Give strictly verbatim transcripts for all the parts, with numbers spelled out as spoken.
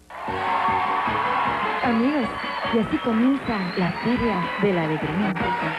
Amigos, y así comienza la Feria de la Alegría.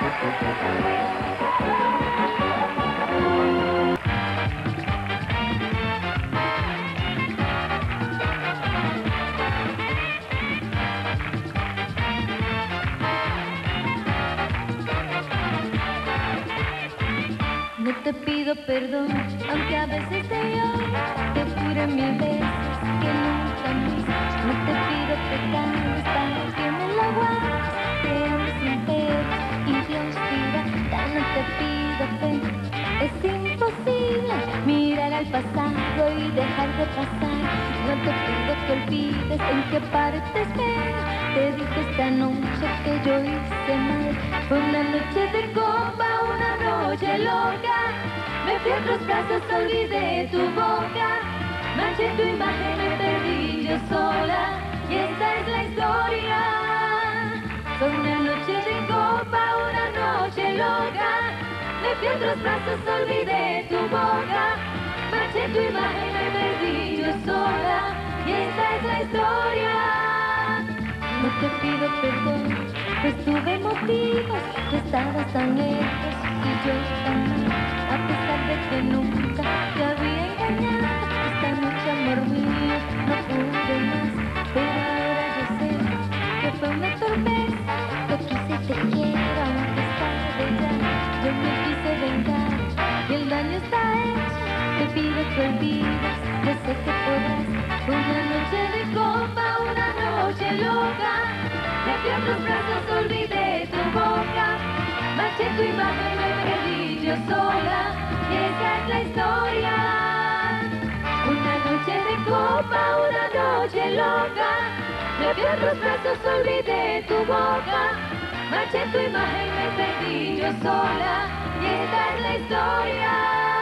No te pido perdón, aunque a veces yo te jure mil veces que nunca más. No te pido que cambies para que me la aguantes, te amo sin peros y Dios dirá, ya no te pido pena. Es imposible mirar al pasado y dejar de pasar. No te pido que olvides en qué parte te espero. Te dije esta noche que yo hice mal. Fue una noche de copa, una noche loca. Me fui a otros brazos, olvidé tu boca. Manché tu imagen, me perdí yo sola. Y esta es la historia. Fue una noche de copa, una noche loca. Me fui a otros brazos, olvidé tu boca. Manché tu imagen, me perdí yo sola. Y esta es la historia. No te pido perdón, pues tuve motivos. Tú estabas tan lejos y yo tan mal. A pesar de que nunca te había engañado, esta noche, amor mío, no pude más. Pero ahora yo sé que fue una torpeza. Te quise y te quiero, aunque es tarde ya. Yo me quise vengar y el daño está hecho. Te pido que olvides, yo sé que podrás. Una noche de copa, una noche loca. Me fui a otros brazos, olvidé tu boca. Manché tu imagen, me perdí yo sola. Y esa es la historia. Una noche de copa, una noche loca. Me fui a otros brazos, olvidé tu boca. Manché tu imagen, me perdí yo sola. Y esa es la historia.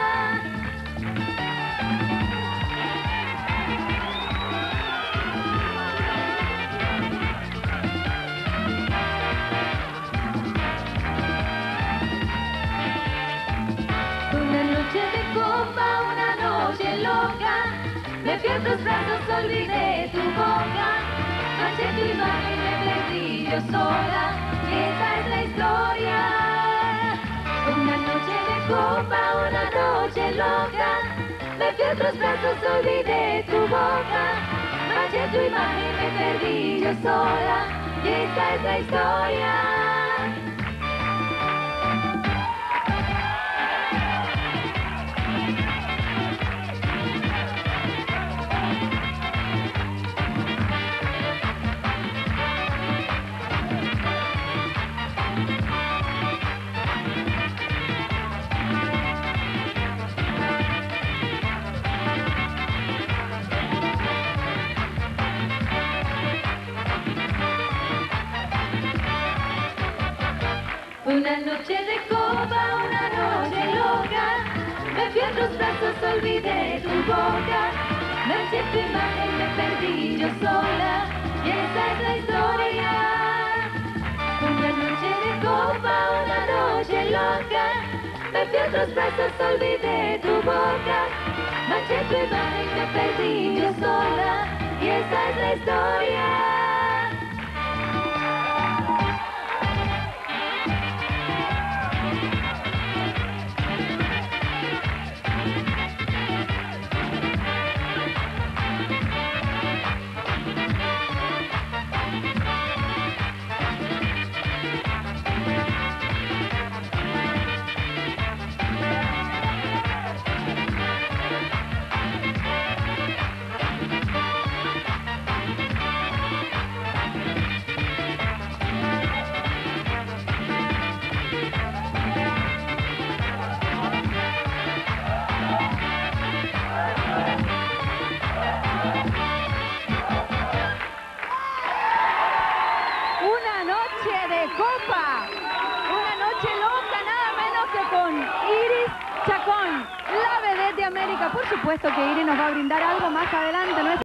Me fui a otros brazos, olvidé tu boca. Manché tu imagen, me perdí yo sola. Y esa es la historia. Una noche de copa, una noche loca. Me fui a otros brazos, olvidé tu boca. Manché tu imagen, me perdí yo sola. Y esa es la historia. Una noche de copa, una noche loca. Me fui a otros brazos, olvidé tu boca. Manché tu imagen, me perdí yo sola. Y esa es la historia. Una noche de copa, una noche loca. Me fui a otros brazos, olvidé tu boca. Manché tu imagen, me perdí yo sola. Y esa es la historia. Copa, una noche loca, nada menos que con Iris Chacón, la vedette de América. Por supuesto que Iris nos va a brindar algo más adelante, ¿no es?